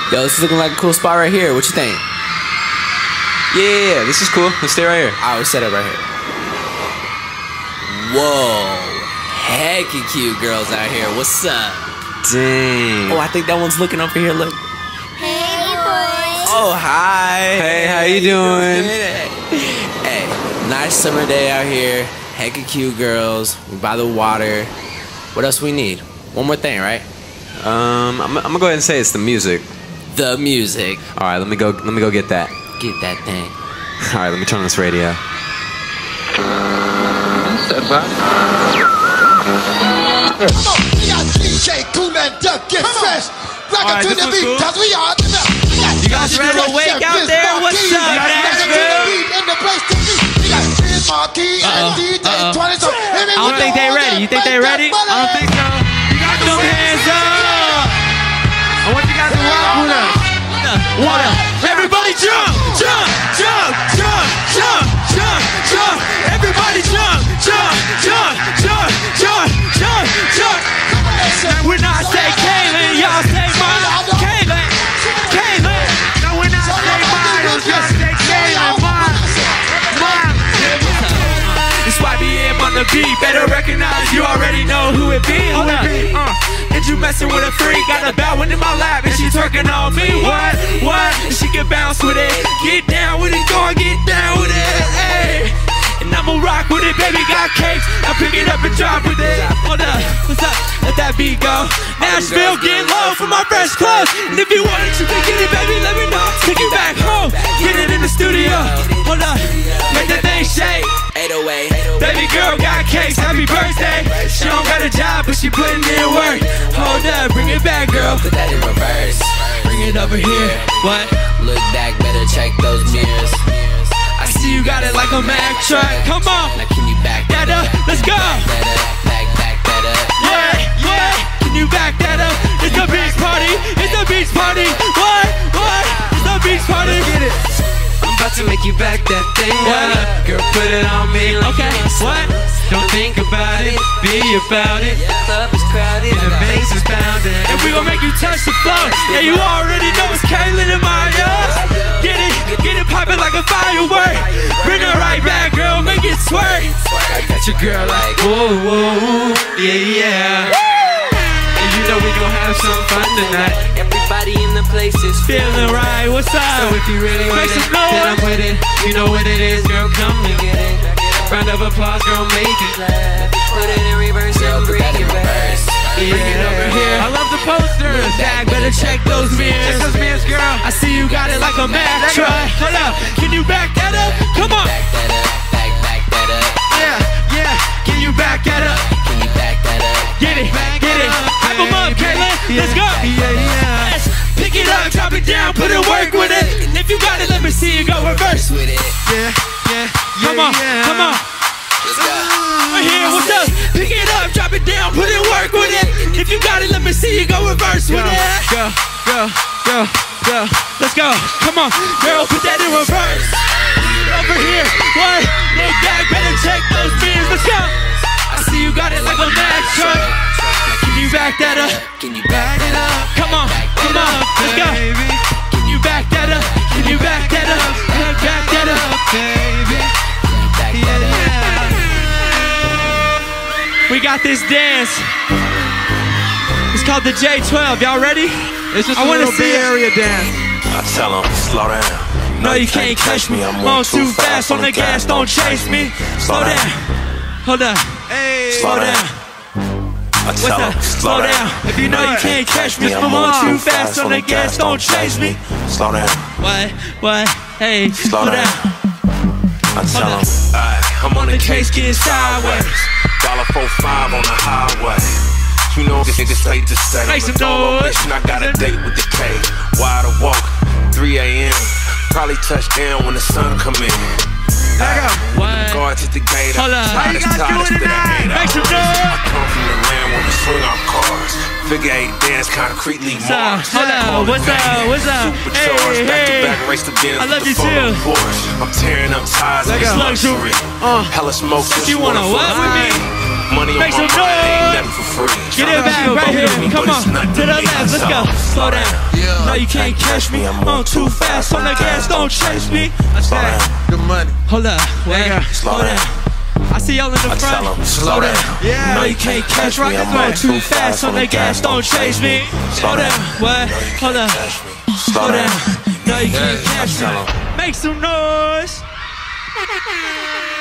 Yo, this is looking like a cool spot right here. What you think? Yeah, this is cool. Let's stay right here. I will set it right here. Whoa. Hecky cute girls out here. What's up? Dang. Oh, I think that one's looking over here. Look. Hey, boys. Oh, hi. Hey, how you doing? Hey, nice summer day out here. Hecky cute girls. We by the water. What else we need? One more thing, right? I'm gonna go ahead and say it's the music. The music. All right, let me go get that. Get that thing. All right, let me turn on this radio. Alright, this was cool. You guys ready to wake out there? What's up, Nashville? I don't think they ready. You think they ready? I don't think so. You got them hands up. I want you guys to rock with us. One. Everybody jump, jump, jump, jump, jump, jump, jump. Everybody jump, jump, jump, jump, jump, jump, jump. When I say Kalin, y'all say mine. Kalin, Kalin. No, when I say Myles, y'all say Kalin, mine. It's YBM on the beat. Better recognize, you already know who it be. Hold up. And you messing with a freak. Got a bad one in my lap and she twerking on me. What? What? And she can bounce with it. Get down with it, go and get down with it. Hey. And I'ma rock with it, baby. Got cakes. I pick it up and drop with it. Hold up. What's up? Let that beat go. Nashville, get low for my fresh clothes. And if you want it, you can get it, baby. Let me know. Take it back home. Get it in the studio. Hold up. Make that thing shake. 808. Baby girl got cakes. Happy birthday. She don't got a job, but she putting in work. Hold up. Bring it back, girl. Put that in reverse. Bring it over here. What? Look back. Better check those mirrors. I see you got it like a Mack truck. Come on. Now can you back that up? Let's go. Back that up. Yeah, yeah. Can you back that up? It's a beach party. It's a beach party. What? What? It's a beach party. Get it. I'm about to make you back that thing up. Girl, put it on me. Okay. What? Don't think about it, be about it. Club is crowded. And the bass is pounding. And we gon' make you touch the floor. Yeah, you already know it's Kalin and Myles. Get it poppin' like a firework. Bring it right back, girl, make it twerk. I got your girl like, whoa, whoa, yeah, yeah. And you know we gon' have some fun tonight. Everybody in the place is Feeling right, what's up? So if you really want Make it, some noise. then I'm with it. You know what it is, girl, come and get it. Round of applause, girl, make it. put it in reverse and bring it back. Bring it over here. I love the posters. Bag, better check those mirrors. Check those mirrors, girl. I see you got it like a Mack truck. Hold up, can you back that up? Come on. Back that up, back that up. Yeah, yeah. Can you back that up? Can you back that up? Get it, get it. Hype 'em up, Kalin. Let's go. Yeah. Pick it up, drop it down, put in work with it. And if you got it, let me see you go reverse with it. Come on, come on. Let's go. Right here, what's up? Pick it up, drop it down, put in work with it. And if you got it, let me see you go reverse with it. Go. Let's go. Come on, girl, put that in reverse. Over here, what? Look back, better check those mirrors. Let's go. I see you got it like a Mack truck. Can you back that up? Can you back it up? Come on, let's go. Can you back that up? Can you back that up? Back that up, baby. Back that up. We got this dance. It's called the J12. Y'all ready? It's just I a wanna little see Bay it. Area dance. I tell 'em, slow down. No, you can't catch me. I'm on too fast on the gas. Don't chase me. Slow down. Hold up. Hey, Slow down. I What's tell 'em, up? slow down. If you know you can't catch me, I'm on too fast on the gas. Don't chase me. Slow down. What? Hey, slow down. I tell 'em, I'm on the case getting sideways. $1.45 on the highway. You know this nigga straight to say Make some on noise. mission, I got a date with the K. Wide awoke, 3 a.m. Probably touch down when the sun come in. What? Guards at the gate. Hold up. How you guys doing tonight? Make some noise. I come from the land where we swing our cars. Figure 8 dance concretely marks. Hold up. What's up? Supercharged, back to back, race to Benz I love with you the photo too. Porsche. I'm tearing up ties Let in this go. luxury. Hella smoke, just You wanna what with me? Money on Make my some mind, ain't noise. nothing for free. Get it back right here. Come on, to the left, let's go. Slow down. No, you can't catch me. I'm too fast on the gas, don't chase me. Good money. Hold up, wait, slow down. I see y'all in the front. Slow down. Yeah. No, you can't catch me. I'm going too fast on the gas, don't chase me. Slow down, what? Hold up. Slow down. No, you can't catch me. Make some noise.